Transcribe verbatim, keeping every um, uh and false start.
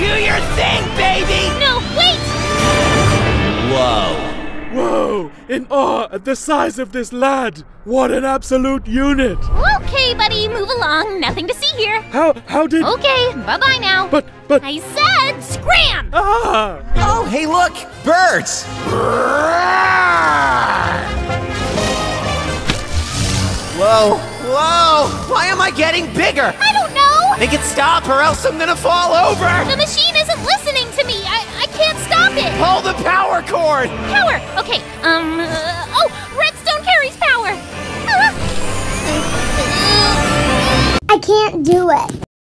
Do your thing, baby! No, wait! Whoa. Whoa! In awe at the size of this lad! What an absolute unit! Okay, buddy, move along. Nothing to see here. How, how did... Okay, bye-bye now. But, but... I said scram! Ah! Oh, hey look! Birds! Whoa, whoa! Why am I getting bigger? I don't know! Make it stop or else I'm gonna fall over! The machine isn't listening to me. I, I can't stop it. Pull the power cord! Power! Okay, um, uh, oh, redstone carries power! Ah. I can't do it.